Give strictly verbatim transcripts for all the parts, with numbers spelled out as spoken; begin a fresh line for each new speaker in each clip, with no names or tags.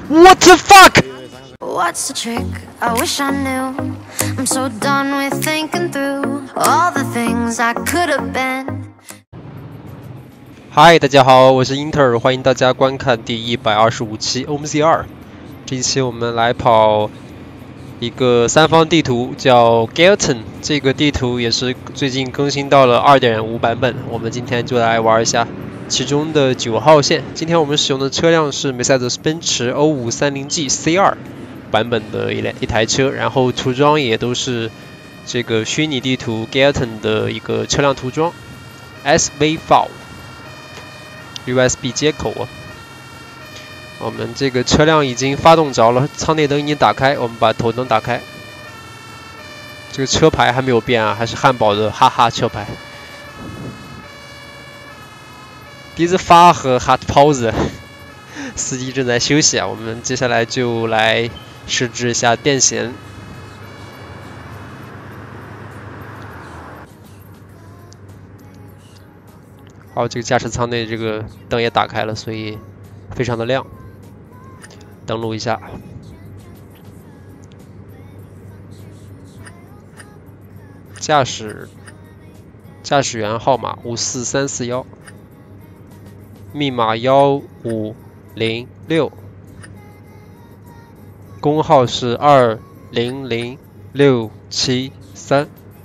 What the fuck?
What's the trick? I wish I knew. I'm so done with thinking through all the things I could have been.
嗨，大家好，我是英特尔，欢迎大家观看第一百二十五期 O M Z 二。这一期我们来跑一个三方地图，叫 Galton。这个地图也是最近更新到了 二点五 版本，我们今天就来玩一下其中的九号线。今天我们使用的车辆是梅赛德斯奔驰 O 五三零 G C 二 版本的一一台车，然后涂装也都是这个虚拟地图 Galton 的一个车辆涂装 S V 五 U S B 接口啊。我们这个车辆已经发动着了，舱内灯已经打开，我们把头灯打开。这个车牌还没有变啊，还是汉堡的哈哈车牌。Diese Fahrer hat Pause， 司机正在休息啊。我们接下来就来设置一下电弦。好，这个驾驶舱内这个灯也打开了，所以非常的亮。登录一下，驾驶驾驶员号码五四三四一，密码一五零六，工号是二零零六七三。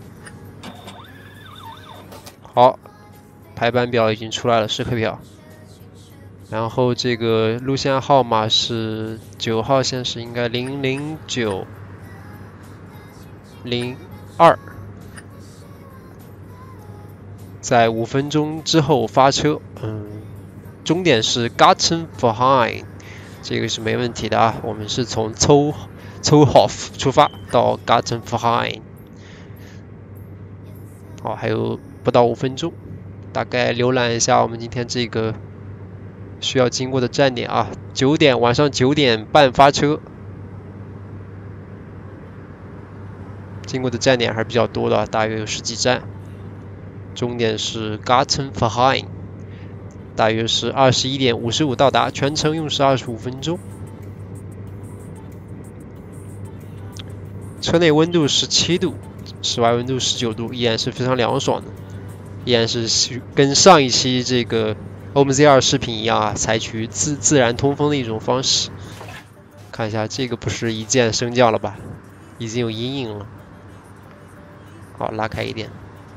好，排班表已经出来了，时刻表。然后这个路线号码是九号线，是应该零零九零二，在五分钟之后发车。嗯，终点是 Gartenverein， 这个是没问题的啊。我们是从 Zollhof 出发到 Gartenverein， 好，还有不到五分钟。大概浏览一下我们今天这个需要经过的站点啊，九点晚上九点半发车，经过的站点还是比较多的，大约有十几站。终点是 Gartenverein， 大约是二十一点五十五到达，全程用时二十五分钟。车内温度十七度，室外温度十九度，依然是非常凉爽的，依然是跟上一期这个O M Z 二视频一样啊，采取自自然通风的一种方式。看一下，这个不是一键升降了吧？已经有阴影了。好，拉开一点。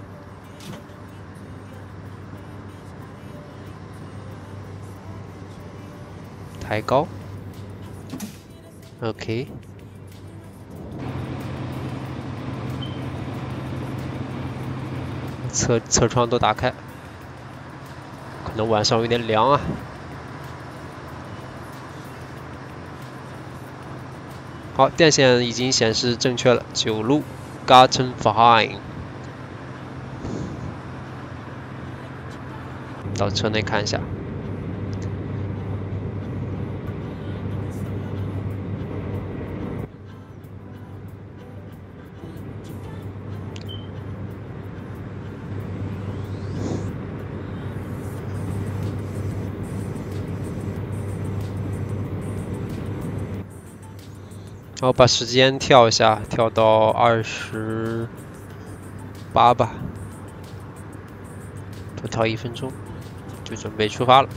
抬高。OK。侧侧窗都打开。可能晚上有点凉啊。好，电线已经显示正确了，九路 Gartenverein。到车内看一下。然后把时间跳一下，跳到二十八吧，多跳一分钟，就准备出发了。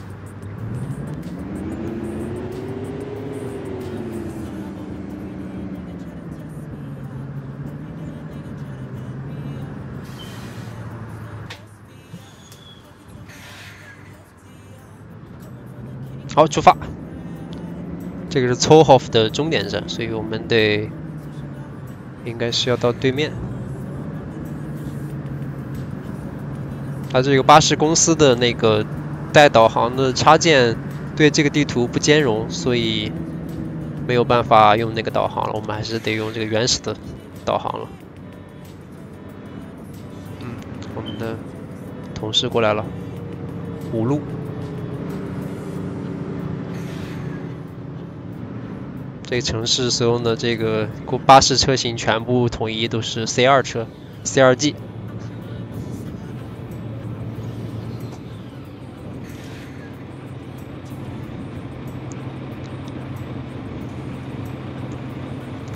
好，出发。这个是 Zollhof 的终点站，所以我们得应该是要到对面。它这个巴士公司的那个带导航的插件对这个地图不兼容，所以没有办法用那个导航了，我们还是得用这个原始的导航了。嗯，我们的同事过来了，五路。这个城市所用的这个巴士车型全部统一都是 C 二 车 ，C 二 G。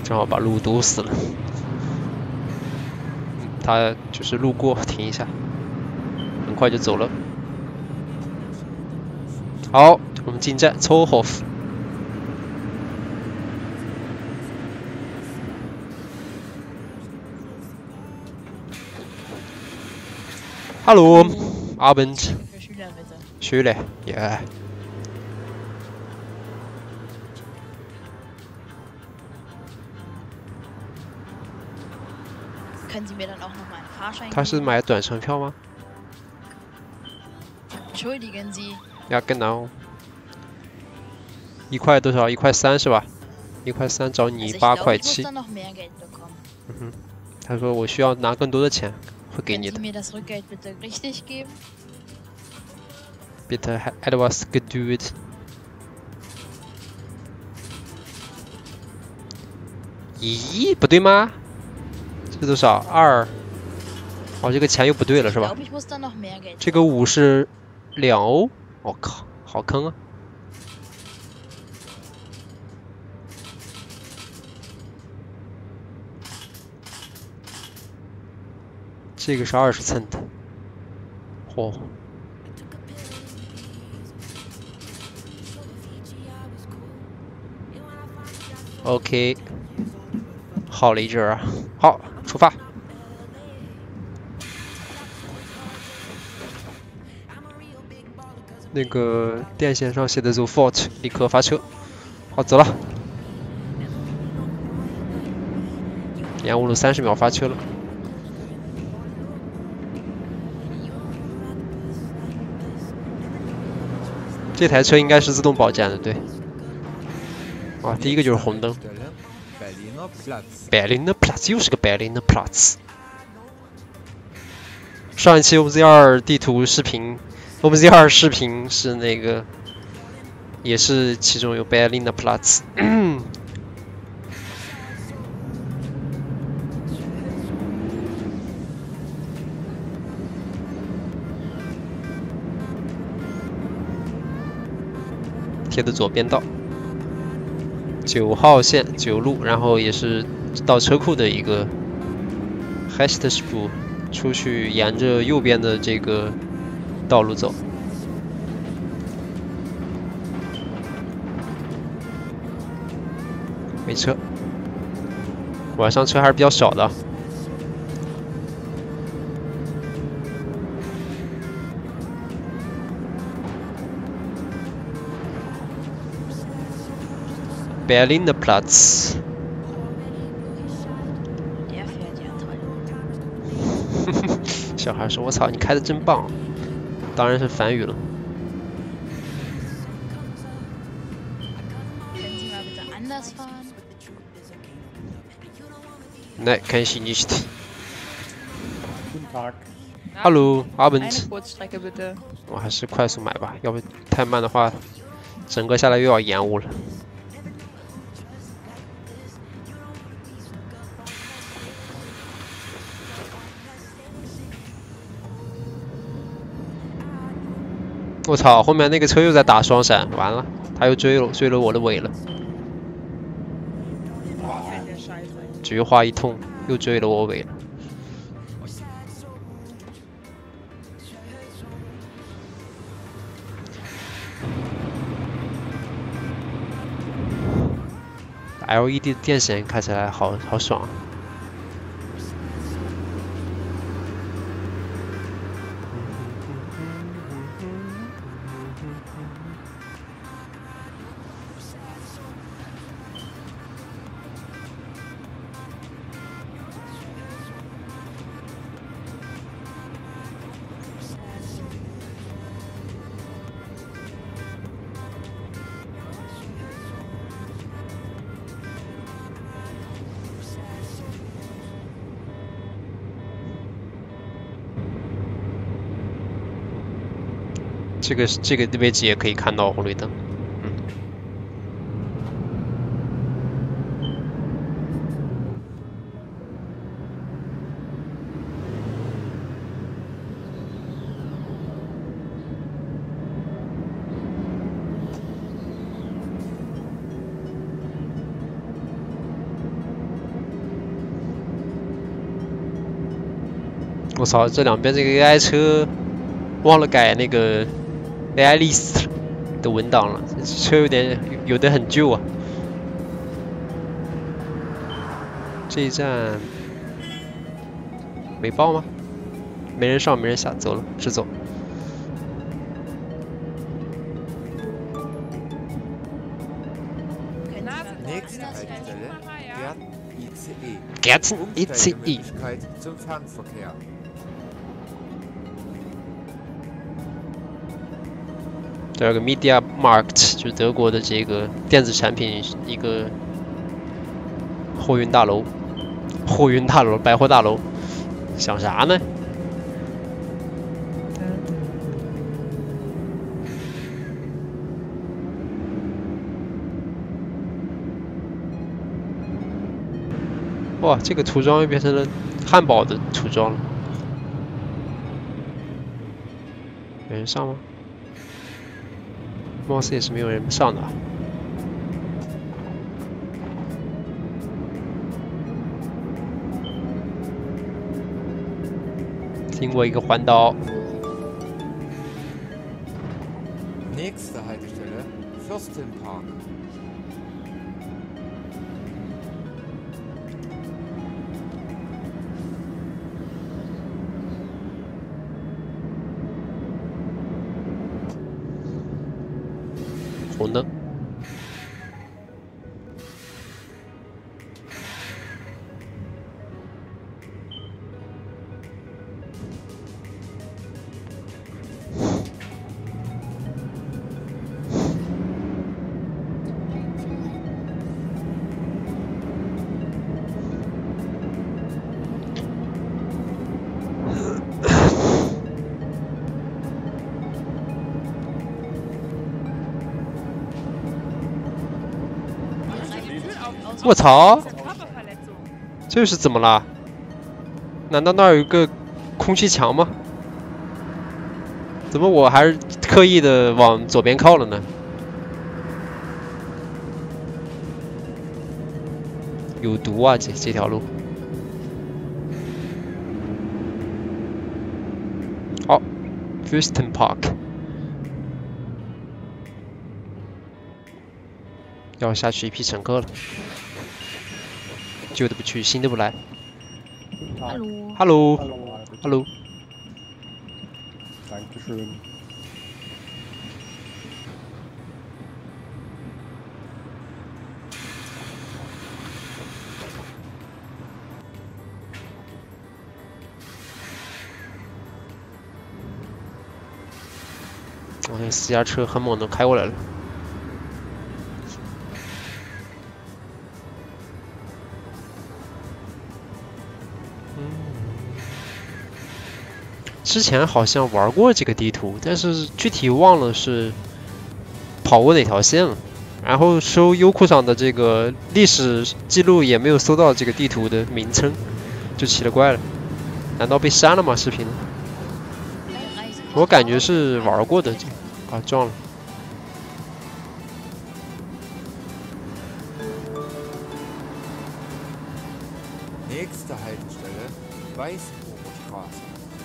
正好把路堵死了。嗯，他就是路过，停一下，很快就走了。好，我们进站 Zollhof。Hallo, Abend.
Für Schüler bitte.
Schüler, ja.
Können Sie mir dann auch noch mal einen Fahrschein
他是
geben?
买短程票吗？
Entschuldigen Sie.
Ja, genau. 一块多少？一块三是吧？一块三找
Also
你
ich
八
glaube,
块
ich muss
七。
dann noch mehr Geld bekommen.
嗯哼，他说我需要拿更多的钱，会给
Können
你
Sie
的。
mir das Rückgeld bitte richtig geben?
Bitte etwas Geduld. 咦，不对吗？这多少？二。哦，这个钱又不对了是
Ich
吧？
glaube, ich muss dann noch mehr Geld
这个五是两欧。我、靠，好坑啊！这个是二十 cent。嚯、哦！ OK， 耗了一阵儿啊，好，出发。那个电线上写的 sofort， 立刻发车。好，走了。延误了三十秒，发车了。这台车应该是自动保驾的，对。啊，第一个就是红灯。Berliner Platz 又是个 Berliner Platz。上一期 O M Z 二地图视频 ，O M Z 二视频是那个，也是其中有 Berliner Platz。贴的左边道。九号线九路，然后也是到车库的一个 Hauptspur， 出去沿着右边的这个道路走。没车，晚上车还是比较少的。Berliner Platz。小孩说：“我操，你开的真棒！”当然是梵语了。Nein, kann ich nicht.
Guten Tag.
Hallo, Abend.
Eine Kurzstrecke bitte.
我还是快速买吧，要不太慢的话，整个下来又要延误了。我操！后面那个车又在打双闪，完了，他又追了追了我的尾了。菊花一通，又追了我尾了。L E D 的电线看起来好好爽。这个这个位置也可以看到红绿灯。嗯。 我操，这两边这个 A I 车忘了改那个 A I list 的文档了，这车有点有的很旧啊。这一站没报吗？没人上，没人下，走了，直走。
Nächste Haltestelle, Gärten I C E.
Gärten I C E.
Umsteigemöglichkeit zum Fernverkehr.
第二个 Media Markt 就是德国的这个电子产品一个货运大楼，货运大楼、百货大楼，想啥呢？哇，这个涂装又变成了汉堡的涂装了。有人上吗？貌似也是没有人上的。经过一个环岛。
Nächste Haltestelle, Fürstenpark.
红灯。我操！这是怎么了？难道那儿有一个空气墙吗？怎么我还是刻意的往左边靠了呢？有毒啊！这这条路。好 ，Fürsten Park。 要下去一批乘客了，旧的不去，新的不来。
Hallo.
Hallo.
Hallo.
Hallo.
Dankeschön.
我那私家车很猛的开过来了。 之前好像玩过这个地图，但是具体忘了是跑过哪条线了。然后搜优酷上的这个历史记录也没有搜到这个地图的名称，就奇了怪了。难道被删了吗？视频？我感觉是玩过的，啊撞了。
Nächste Haltestelle, Weißbucherstraße.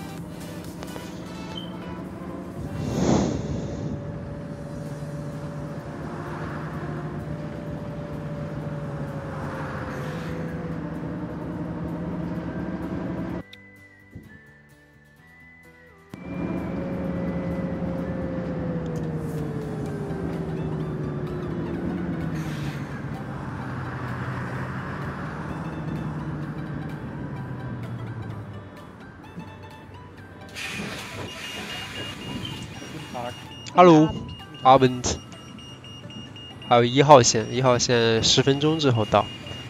哈喽 ，Abend。还有一号线，一号线十分钟之后到。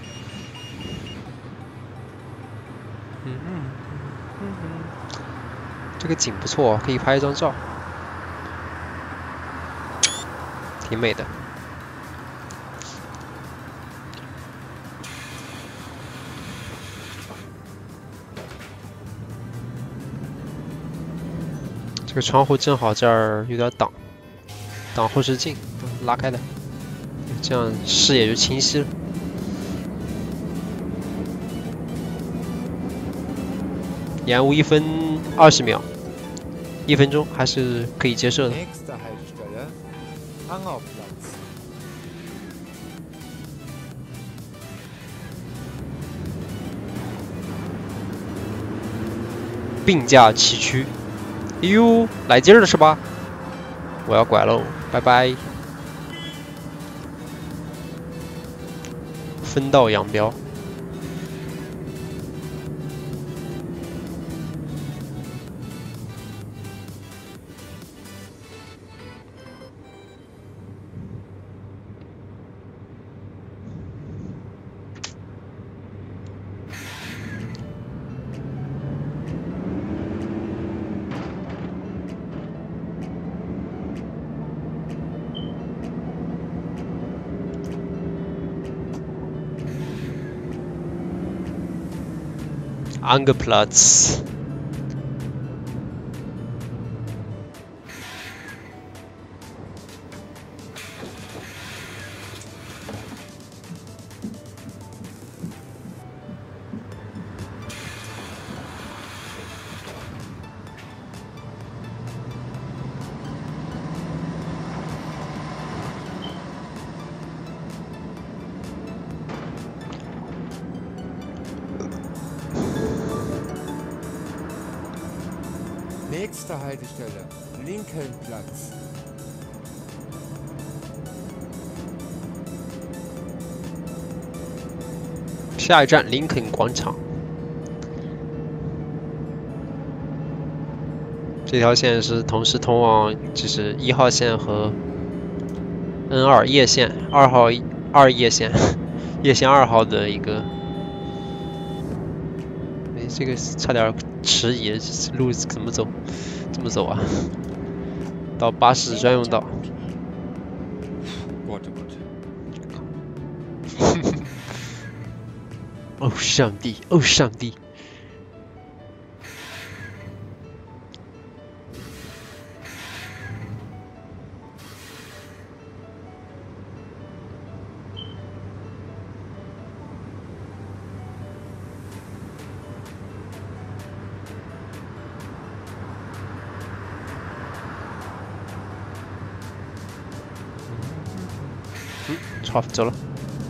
嗯嗯嗯嗯，这个景不错，可以拍一张照，挺美的。这个窗户正好这儿有点挡，挡后视镜，拉开的，这样视野就清晰了。 延误一分二十秒，一分钟还是可以接受的。
Nächste Haltestelle, Angerplatz.
并驾齐驱。哎呦，来劲儿了是吧？我要拐喽，拜拜。分道扬镳。Angeplatz。
Nächste Haltestelle, Linkenplatz.
下一站林肯广场。这条线是同时通往就是一号线和 N 二叶线，二号二叶线，叶线二号的一个。哎，这个差点迟疑，路怎么走？这么走啊？到巴士专用道。
Gott, oh Gott.
哦，上帝！哦，上帝！嗯，好，走了。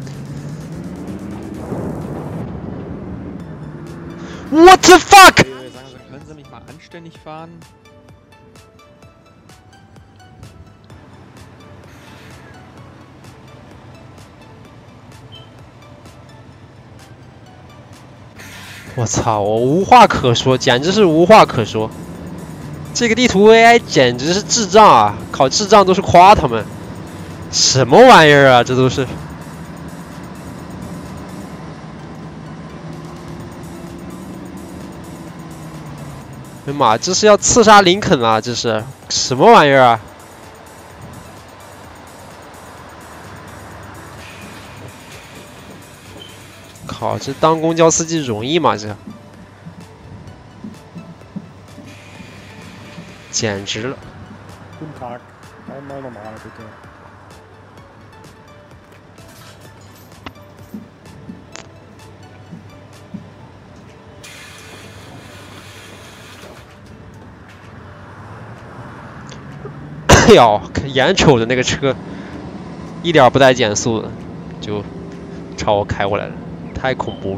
What the fuck?
Sagen Sie, können Sie mich mal anständig fahren?
我操！我无话可说，简直是无话可说。这个地图 A I 简直是智障啊！考智障都是夸他们，什么玩意儿啊？这都是。 哎呀妈，这是要刺杀林肯啊！这是什么玩意儿啊？靠，这当公交司机容易吗？这简直了！
Guten Tag, einmal normal bitte.
哎呦，眼瞅着那个车一点不带减速的，就朝我开过来了，太恐怖了。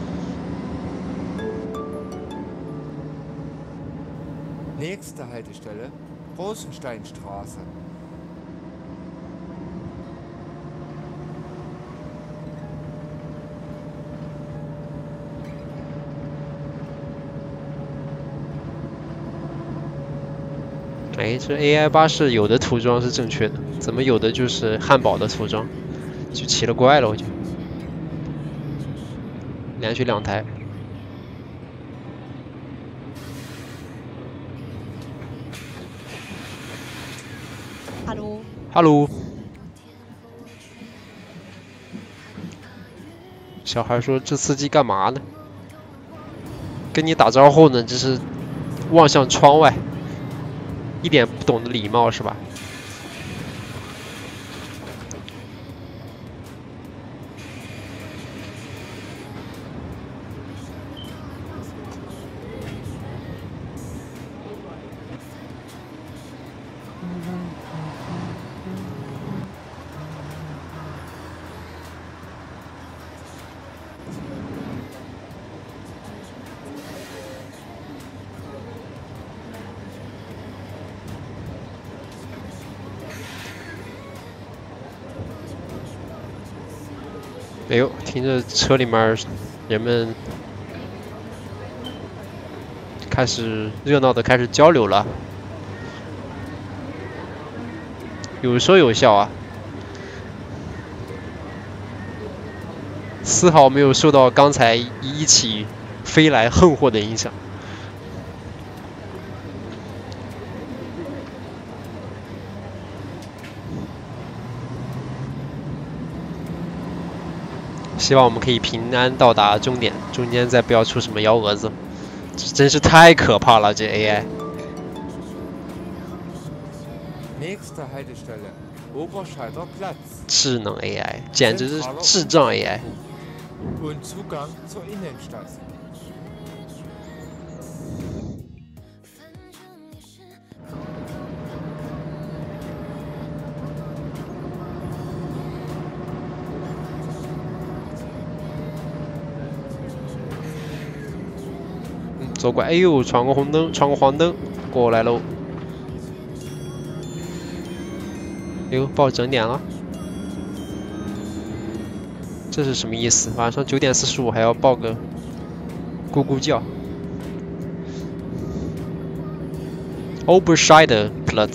Nächste Haltestelle, Rosensteinstraße.
哎，这 A I 巴士有的涂装是正确的，怎么有的就是汉堡的涂装，就奇了怪了，我就连续两台。
Hallo.
Hallo。小孩说：“这司机干嘛呢？跟你打招呼呢，这是望向窗外，一点不懂得礼貌是吧？” 哎呦，听着车里面人们开始热闹的开始交流了，有说有笑啊，丝毫没有受到刚才一起飞来横祸的影响。希望我们可以平安到达终点，中间再不要出什么幺蛾子，这真是太可怕了，这 A I。
Nächste Haltestelle, Oberschalter Platz.
智能 A I， 简直是智障 A I。
Und Zugang zur Innenstadt.
嗯，左拐，哎呦，闯个红灯，闯个黄灯，过来喽。哎呦，报整点了。 这是什么意思？晚上九点四十五还要报个咕咕叫。Oberscheider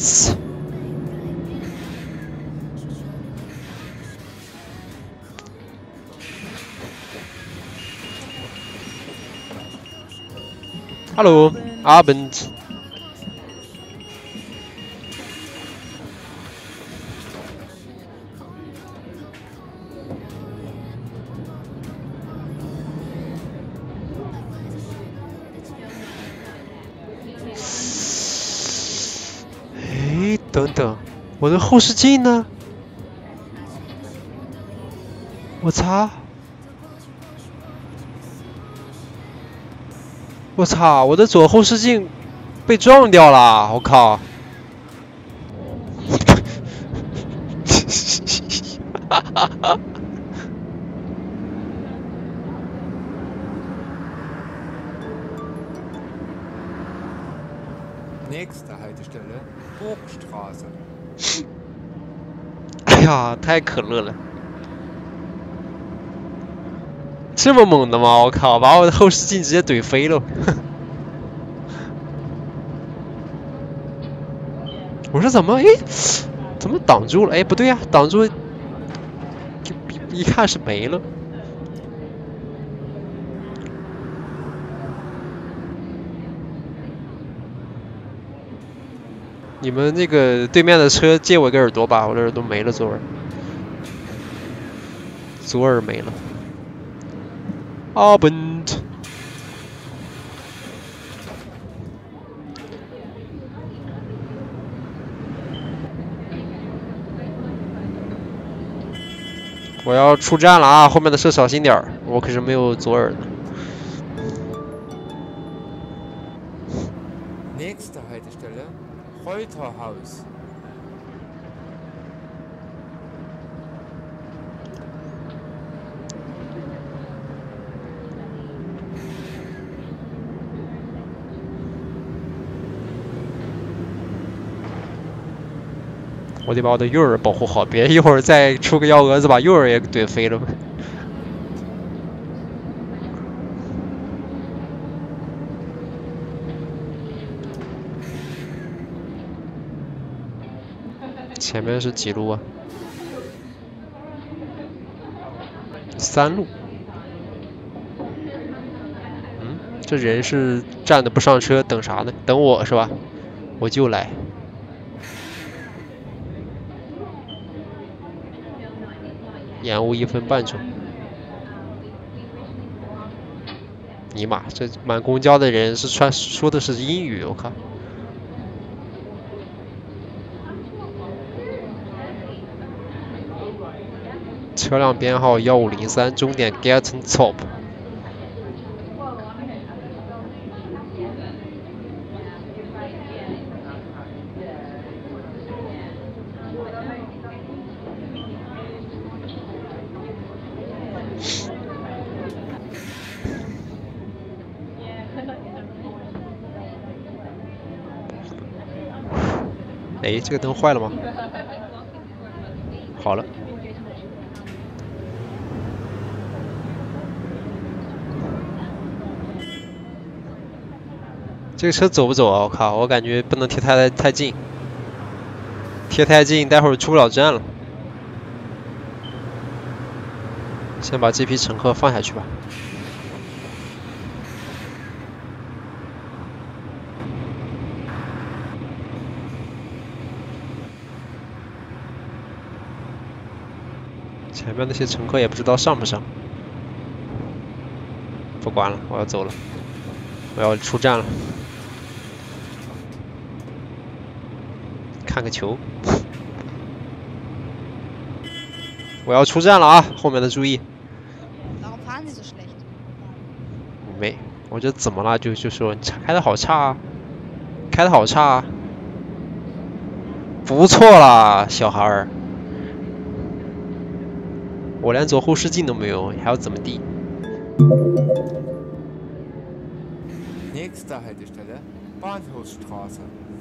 Platz。Hallo, Abend。 等等，我的后视镜呢？我操！我操！我的左后视镜被撞掉了！我靠！哈哈哈！
Nächste Haltestelle, Burgstraße.
哎呀，太可乐了！这么猛的吗？我靠，把我的后视镜直接怼飞了！我说怎么？哎，怎么挡住了？哎，不对呀、啊，挡住，一看是没了。 你们那个对面的车借我一个耳朵吧，我的耳朵没了，左耳，左耳没了。Abend。我要出站了啊！后面的车小心点儿，我可是没有左耳的。
Nächste Haltestelle, Reuterhaus.
我得把我的右耳保护好，别一会儿再出个幺蛾子把右耳也怼飞了。前面是几路啊？三路。嗯，这人是站着不上车，等啥呢？等我是吧？我就来。 延误一分半钟。尼玛，这满公交的人是穿说的是英语，我靠！车辆编号幺五零三，终点 Geltentop。哎，这个灯坏了吗？好了。 这个车走不走啊？我靠，我感觉不能贴太太近，贴太近，待会儿出不了站了。先把这批乘客放下去吧。前面那些乘客也不知道上不上。不管了，我要走了，我要出站了。看个球。我要出站了啊！后面的注意。
Warum fahren Sie so schlecht?
没，我这怎么了？就就说你开的好差啊，开的好差啊。不错啦，小孩儿。我连左后视镜都没有，还要怎么地？
Nächste Haltestelle Bahnhofstraße.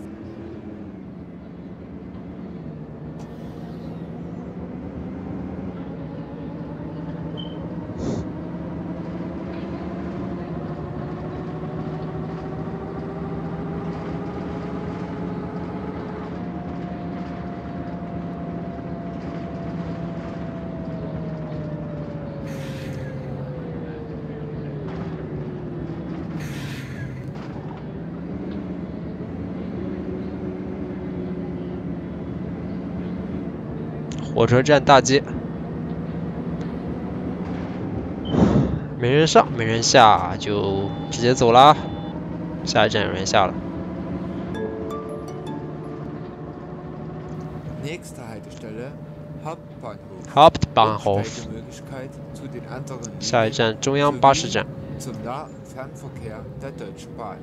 《火车站大街》，没人上，没人下，就直接走啦。下一站有人下了。
Nächste Haltestelle Hauptbahnhof.
Hauptbahnhof.
Umsteigemöglichkeit zu den anderen
下一站中央巴士站。
zum Nah- und Fernverkehr der Deutschen Bahn.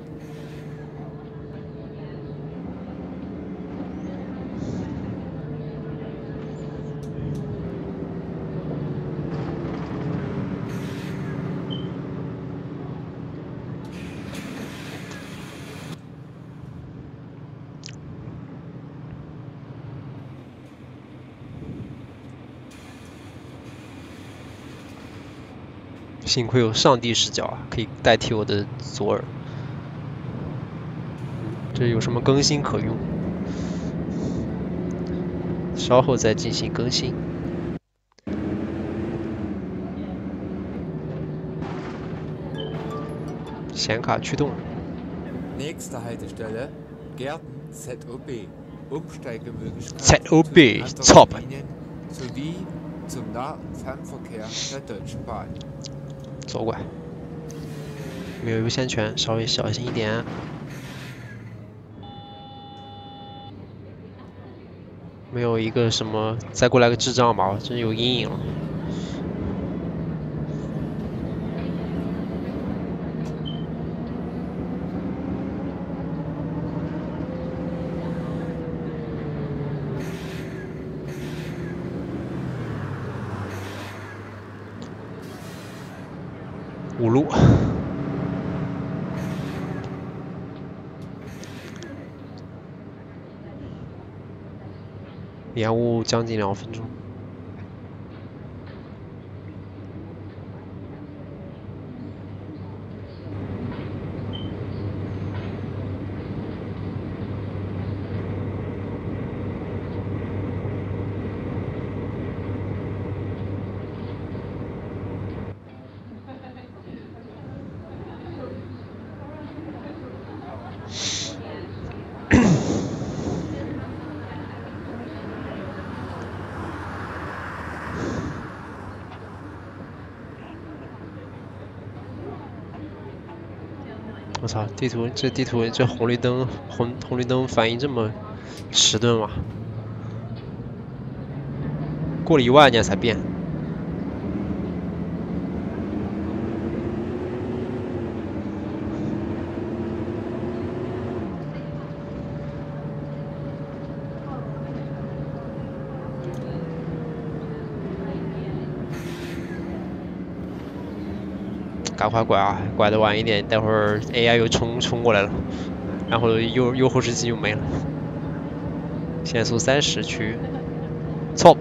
幸亏有上帝视角啊，可以代替我的左耳。这有什么更新可用？稍后再进行更新。显卡驱动。
Nächste Haltestelle Gärten Z O B. Umsteigemöglichkeit
Z O B,
zu den
top.
anderen Linien sowie zum Nah- und Fernverkehr der Deutschen Bahn.
左拐，没有优先权，稍微小心一点。没有一个什么再过来个智障吧，我真有阴影了。五路，延误将近两分钟。我操，地图这地图这红绿灯红红绿灯反应这么迟钝吗？过了一万年才变。赶快拐啊！拐的晚一点，待会儿 A I 又冲冲过来了，然后右右后视镜又没了。限速三十去 ，top。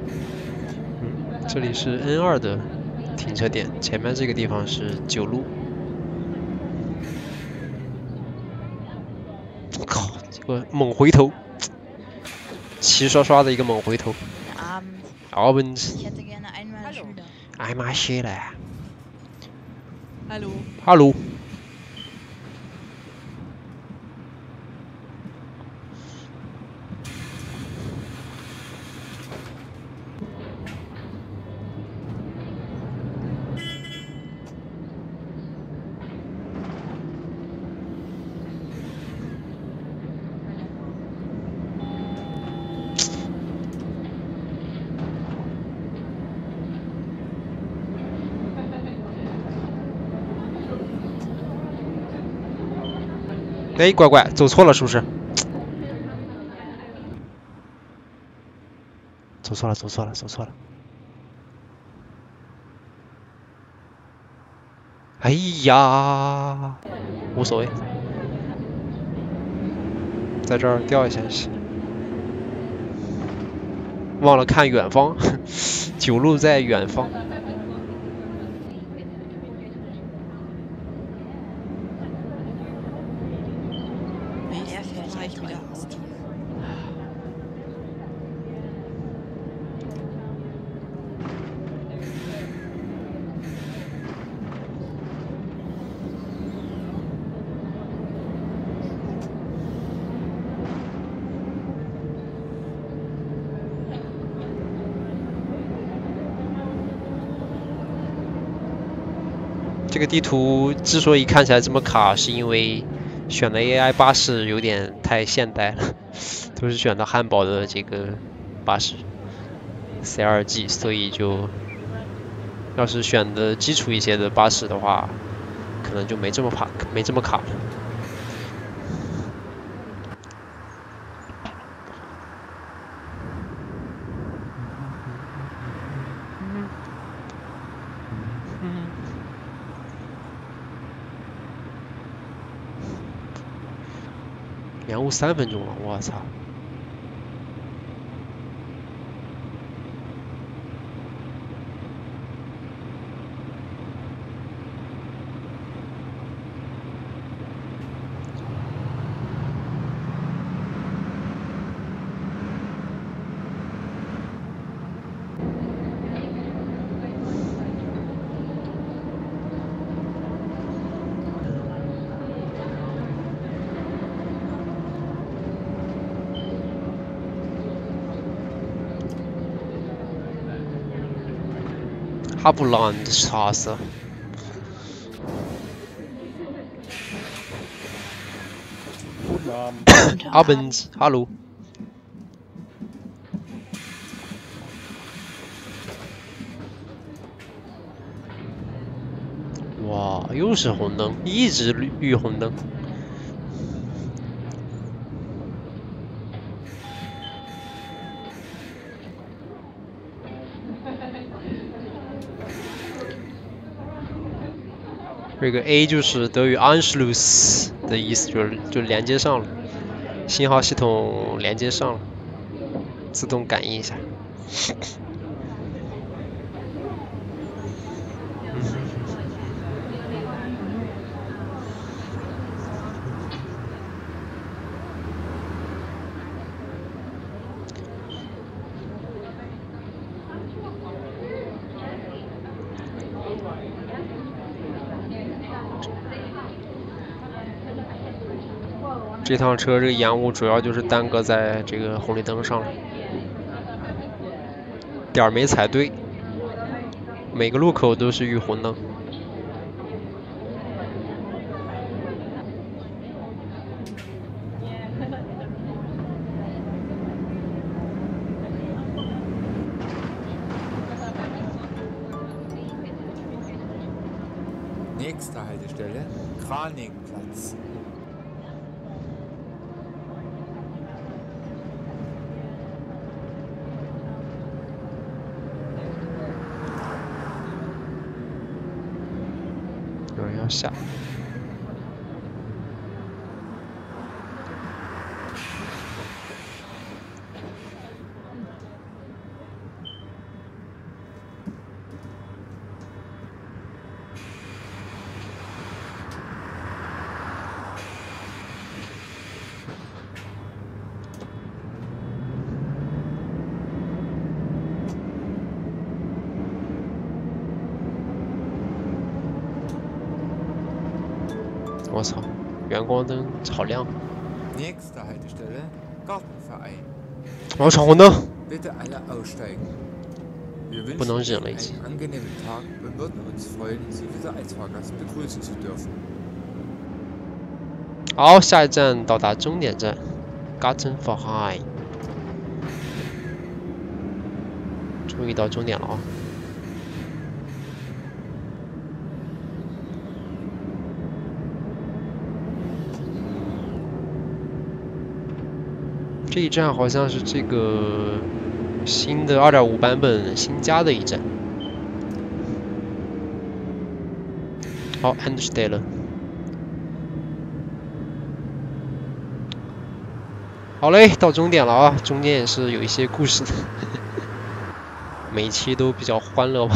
嗯，这里是 N 二的停车点，前面这个地方是九路。 呵，猛回头，齐刷刷的一个猛回头。
Abend.
Abend.
Ich hätte gerne einmal
Hallo.
Schüler.
Einmal Schüler.
Hallo.
Hallo.哎，乖乖，走错了是不是？走错了，走错了，走错了。哎呀，无所谓，在这儿掉一下去。忘了看远方，酒路在远方。
Der fährt
Fahr ich
hier
wieder
drin.
Auto.
Stop. 这个地图之所以看起来这么卡，是因为选的 A I 巴士有点太现代了，都是选的汉堡的这个巴士 C 二 G， 所以就要是选的基础一些的巴士的话，可能就没这么卡，没这么卡了。 延误三分钟了，我操！哈布兰的查斯。
Guten Abend.
Abend, hallo. 哇，又是红灯，一直绿绿红灯。 这个 A 就是德语 Anschluss 的意思，就是就连接上了，信号系统连接上了，自动感应一下。这趟车这个延误主要就是耽搁在这个红绿灯上了，点儿没踩对，每个路口都是绿红灯。
Nächste Haltestelle, Kranigplatz.
Ja, 有人要下。 我操，远光灯好亮。
Nächste Haltestelle, Gartenverein.
我闯红灯。
Bitte alle aussteigen. Wir
不能
wünschen
忍了已
Ihnen
经。
einen angenehmen Tag und würden uns freuen, Sie wieder als Fahrgast begrüßen zu dürfen.
好，下一站到达终点站 ，Gartenverein。终于到终点了啊！这一站好像是这个新的 二点五 版本新加的一站。好 ，Endstelle。 好嘞，到终点了啊！中间也是有一些故事的，每一期都比较欢乐吧。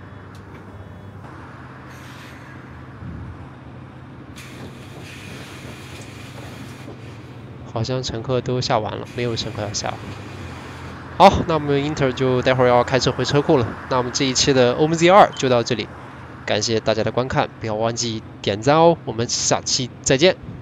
好像乘客都下完了，没有乘客要下。好，那我们 Inter 就待会儿要开车回车库了。那我们这一期的 O M Z 二就到这里，感谢大家的观看，不要忘记点赞哦。我们下期再见。